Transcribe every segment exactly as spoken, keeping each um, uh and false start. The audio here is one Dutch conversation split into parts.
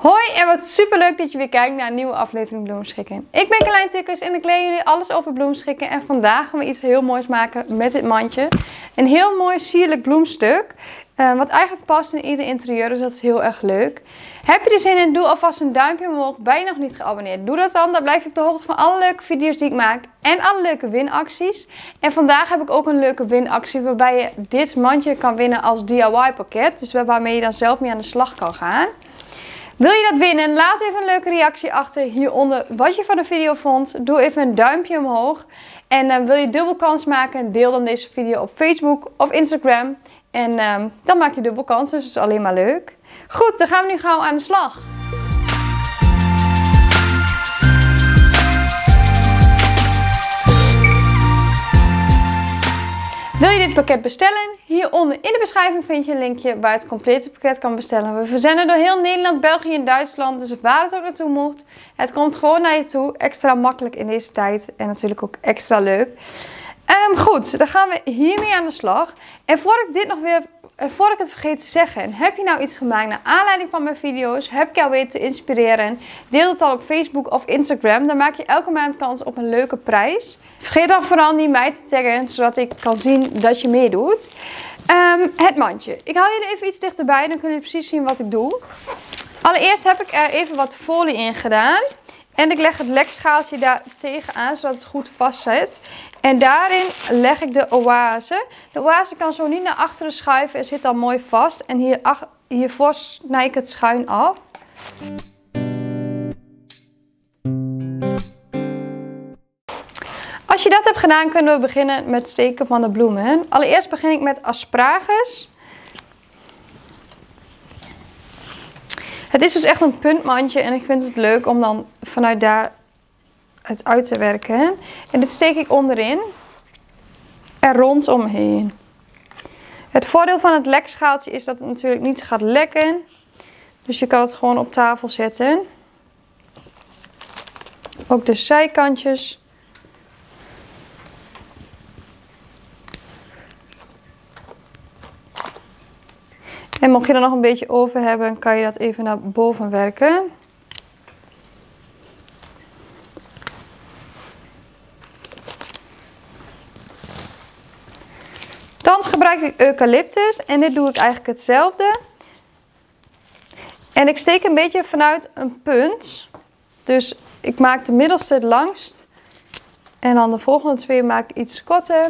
Hoi en wat super leuk dat je weer kijkt naar een nieuwe aflevering bloemschikken. Ik ben Carlijn Tukkers en ik leer jullie alles over bloemschikken. En vandaag gaan we iets heel moois maken met dit mandje. Een heel mooi sierlijk bloemstuk. Uh, wat eigenlijk past in ieder interieur, dus dat is heel erg leuk. Heb je er zin in? Doe alvast een duimpje omhoog. Ben je nog niet geabonneerd? Doe dat dan. Dan blijf je op de hoogte van alle leuke video's die ik maak. En alle leuke winacties. En vandaag heb ik ook een leuke winactie waarbij je dit mandje kan winnen als D I Y pakket. Dus waarmee je dan zelf mee aan de slag kan gaan. Wil je dat winnen? Laat even een leuke reactie achter hieronder wat je van de video vond. Doe even een duimpje omhoog. En uh, wil je dubbel kans maken? Deel dan deze video op Facebook of Instagram. En uh, dan maak je dubbel kans, dus dat is alleen maar leuk. Goed, dan gaan we nu gauw aan de slag. Wil je dit pakket bestellen? Hieronder in de beschrijving vind je een linkje waar je het complete pakket kan bestellen. We verzenden door heel Nederland, België en Duitsland. Dus waar het ook naartoe mocht. Het komt gewoon naar je toe. Extra makkelijk in deze tijd. En natuurlijk ook extra leuk. Um, goed, dan gaan we hiermee aan de slag. En voor ik dit nog weer, voor ik het vergeet te zeggen. Heb je nou iets gemaakt naar aanleiding van mijn video's? Heb ik jou weer te inspireren? Deel het al op Facebook of Instagram. Dan maak je elke maand kans op een leuke prijs. Vergeet dan vooral niet mij te taggen, zodat ik kan zien dat je meedoet. Um, het mandje. Ik haal jullie even iets dichterbij, dan kun je precies zien wat ik doe. Allereerst heb ik er even wat folie in gedaan. En ik leg het lekschaaltje daar tegenaan, zodat het goed vast zit. En daarin leg ik de oase. De oase kan zo niet naar achteren schuiven en zit dan mooi vast. En hier, hiervoor snij ik het schuin af. Als je dat hebt gedaan, kunnen we beginnen met het steken van de bloemen. Allereerst begin ik met asparagus. Het is dus echt een puntmandje en ik vind het leuk om dan vanuit daar het uit te werken. En dit steek ik onderin en rondomheen. Het voordeel van het lekschaaltje is dat het natuurlijk niet gaat lekken. Dus je kan het gewoon op tafel zetten. Ook de zijkantjes. En mocht je er nog een beetje over hebben, kan je dat even naar boven werken. Dan gebruik ik eucalyptus en dit doe ik eigenlijk hetzelfde. En ik steek een beetje vanuit een punt. Dus ik maak de middelste het langst. En dan de volgende twee maak ik iets korter.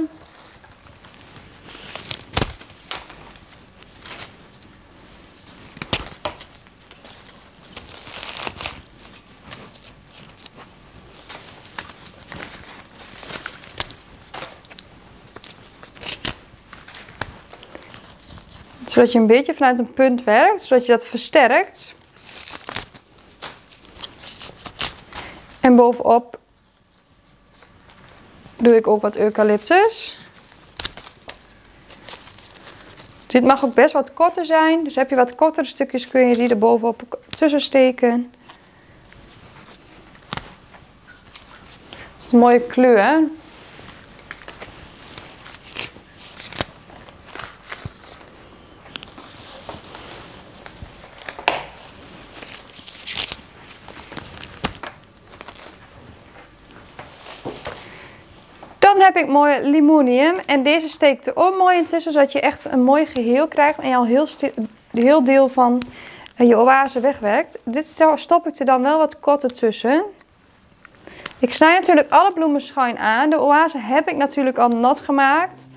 Zodat je een beetje vanuit een punt werkt, zodat je dat versterkt. En bovenop doe ik ook wat eucalyptus. Dit mag ook best wat korter zijn, dus heb je wat kortere stukjes kun je die er bovenop tussen steken. Dat is een mooie kleur, hè? Dan heb ik mooi limonium en deze steekt er ook mooi intussen, zodat je echt een mooi geheel krijgt en je al heel, heel deel van je oase wegwerkt. Dit stop ik er dan wel wat korter tussen. Ik snij natuurlijk alle bloemen schuin aan. De oase heb ik natuurlijk al nat gemaakt.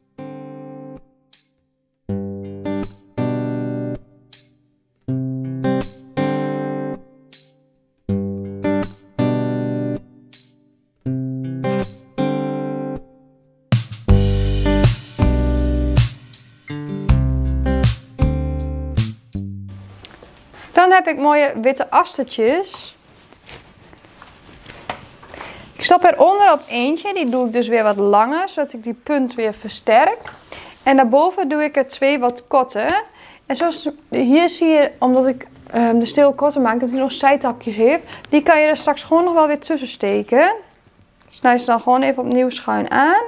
Dan heb ik mooie witte astertjes. Ik stop eronder op eentje. Die doe ik dus weer wat langer, zodat ik die punt weer versterk. En daarboven doe ik er twee wat korter. En zoals hier zie je, omdat ik um, de steel korter maak, dat hij nog zijtakjes heeft. Die kan je er straks gewoon nog wel weer tussen steken. Snij ze dan gewoon even opnieuw schuin aan.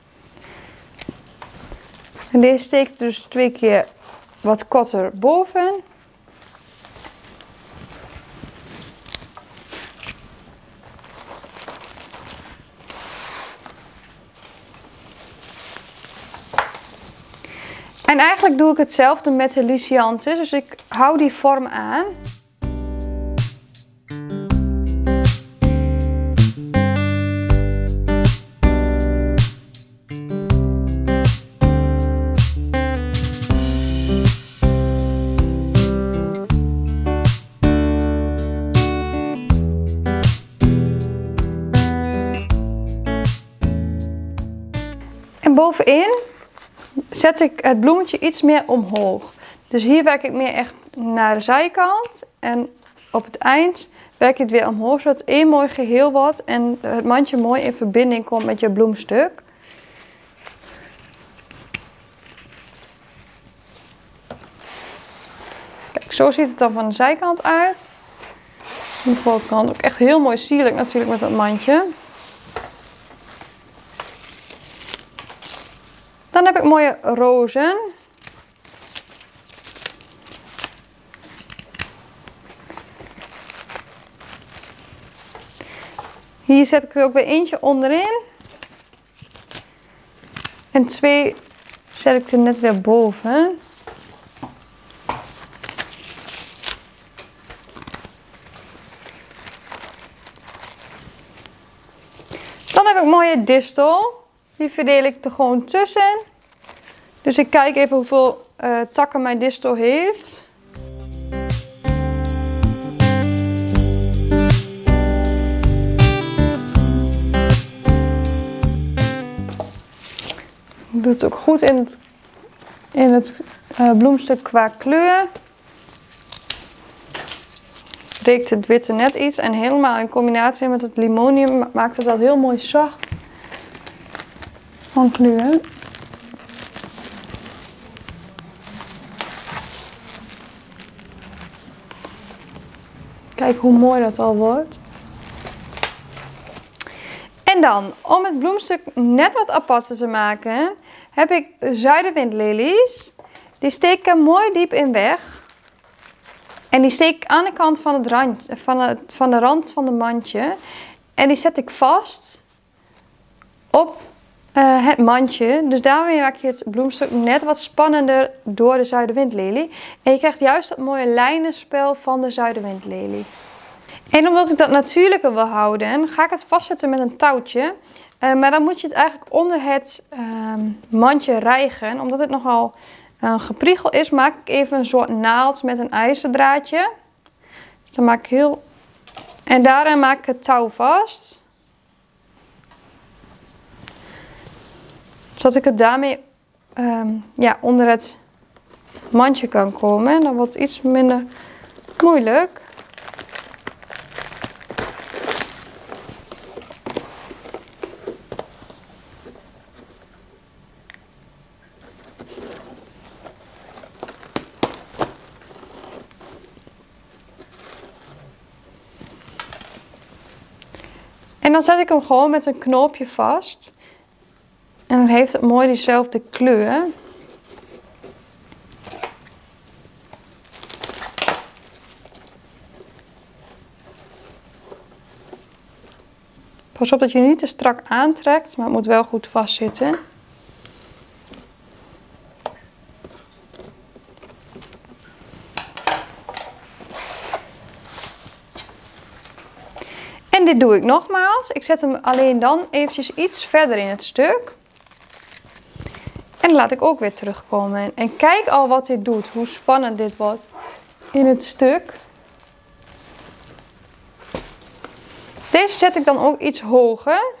En deze steek ik dus twee keer wat korter boven. eigenlijk doe ik hetzelfde met de Lycianthus, dus ik hou die vorm aan. En bovenin zet ik het bloemetje iets meer omhoog. Dus hier werk ik meer echt naar de zijkant. En op het eind werk ik het weer omhoog, zodat het één mooi geheel wordt. En het mandje mooi in verbinding komt met je bloemstuk. Kijk, zo ziet het dan van de zijkant uit. De voorkant ook echt heel mooi sierlijk natuurlijk met dat mandje. Dan heb ik mooie rozen. Hier zet ik er ook weer eentje onderin. En twee zet ik er net weer boven. Dan heb ik mooie distel. Die verdeel ik er gewoon tussen. Dus ik kijk even hoeveel uh, takken mijn distel heeft. Ik doe het ook goed in het, in het uh, bloemstuk qua kleur. Breekt het witte net iets en helemaal in combinatie met het limonium maakt het dat heel mooi zacht van kleur. Kijk hoe mooi dat al wordt. En dan, om het bloemstuk net wat aparter te maken, heb ik zuiderwindlelies. Die steek ik er mooi diep in weg. En die steek ik aan de kant van, het rand, van, het, van de rand van de mandje. En die zet ik vast op uh, het mandje. Dus daarmee maak je het bloemstuk net wat spannender door de zuiderwindlelie. En je krijgt juist dat mooie lijnenspel van de zuiderwindlelie. En omdat ik dat natuurlijker wil houden, ga ik het vastzetten met een touwtje. Uh, maar dan moet je het eigenlijk onder het uh, mandje rijgen. Omdat het nogal uh, gepriegeld is, maak ik even een soort naald met een ijzerdraadje. Dus dan maak ik heel... En daarin maak ik het touw vast. Zodat ik het daarmee um, ja, onder het mandje kan komen. Dan wordt het iets minder moeilijk. En dan zet ik hem gewoon met een knoopje vast. En dan heeft het mooi diezelfde kleur. Pas op dat je niet te strak aantrekt, maar het moet wel goed vastzitten. En dit doe ik nogmaals. Ik zet hem alleen dan eventjes iets verder in het stuk. En dan laat ik ook weer terugkomen. En kijk al wat dit doet. Hoe spannend dit wordt in het stuk. Deze zet ik dan ook iets hoger.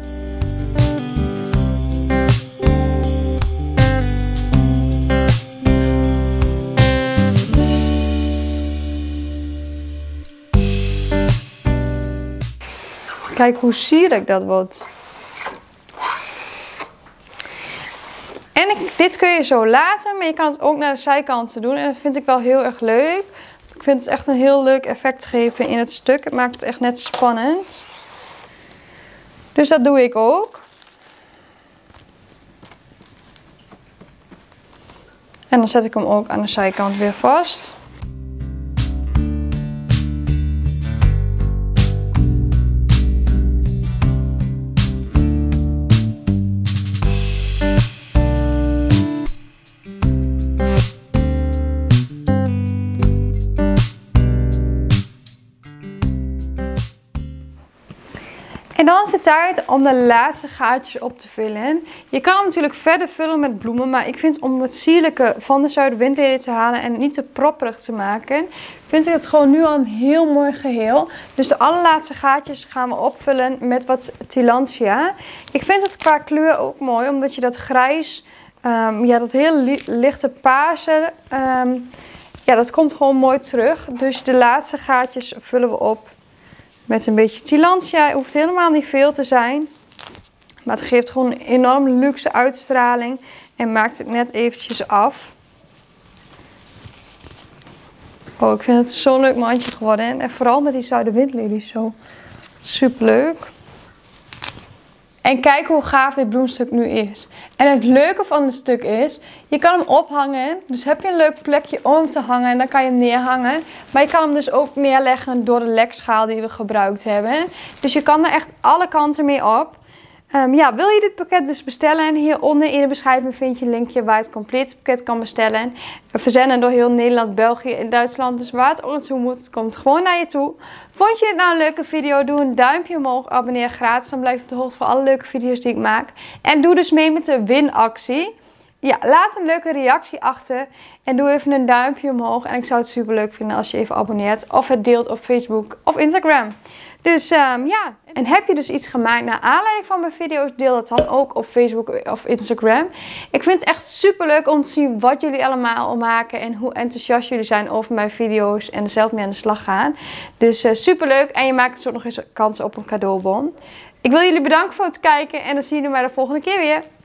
Kijk hoe sierlijk dat wordt. En ik, dit kun je zo laten, maar je kan het ook naar de zijkanten doen. En dat vind ik wel heel erg leuk. Ik vind het echt een heel leuk effect geven in het stuk. Het maakt het echt net spannend. Dus dat doe ik ook. En dan zet ik hem ook aan de zijkant weer vast. En dan is het tijd om de laatste gaatjes op te vullen. Je kan hem natuurlijk verder vullen met bloemen, maar ik vind om het sierlijke van de zuiderwindlelie te halen en het niet te propperig te maken, vind ik het gewoon nu al een heel mooi geheel. Dus de allerlaatste gaatjes gaan we opvullen met wat Tillandsia. Ik vind het qua kleur ook mooi, omdat je dat grijs, um, ja, dat heel li lichte paarse, um, ja, dat komt gewoon mooi terug. Dus de laatste gaatjes vullen we op met een beetje Tillandsia. Het hoeft helemaal niet veel te zijn. Maar het geeft gewoon een enorm luxe uitstraling. En maakt het net eventjes af. Oh, ik vind het zo'n leuk mandje geworden. En vooral met die zuiderwindlelies zo. Super leuk. En kijk hoe gaaf dit bloemstuk nu is. En het leuke van het stuk is, je kan hem ophangen. Dus heb je een leuk plekje om hem te hangen, dan kan je hem neerhangen. Maar je kan hem dus ook neerleggen door de lekschaal die we gebruikt hebben. Dus je kan er echt alle kanten mee op. Um, ja, wil je dit pakket dus bestellen? Hieronder in de beschrijving vind je een linkje waar je het complete pakket kan bestellen. We verzenden door heel Nederland, België en Duitsland. Dus waar het ook naartoe moet, het komt gewoon naar je toe. Vond je dit nou een leuke video? Doe een duimpje omhoog, abonneer gratis. Dan blijf je op de hoogte van alle leuke video's die ik maak. En doe dus mee met de winactie. Ja, laat een leuke reactie achter. En doe even een duimpje omhoog. En ik zou het super leuk vinden als je even abonneert. Of het deelt op Facebook of Instagram. Dus um, ja, en heb je dus iets gemaakt naar aanleiding van mijn video's, deel het dan ook op Facebook of Instagram. Ik vind het echt super leuk om te zien wat jullie allemaal maken en hoe enthousiast jullie zijn over mijn video's en er zelf mee aan de slag gaan. Dus uh, super leuk en je maakt dus ook nog eens kans op een cadeaubon. Ik wil jullie bedanken voor het kijken en dan zien we mij de volgende keer weer.